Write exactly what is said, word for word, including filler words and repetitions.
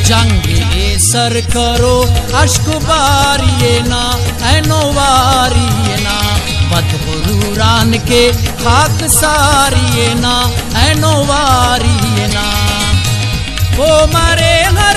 जंग ए सर करो अश्क बारिए ना ऐनो वारिए ना बदगुरूरान के खाक सारिए ना ऐनो वारिए ना वो मरे हर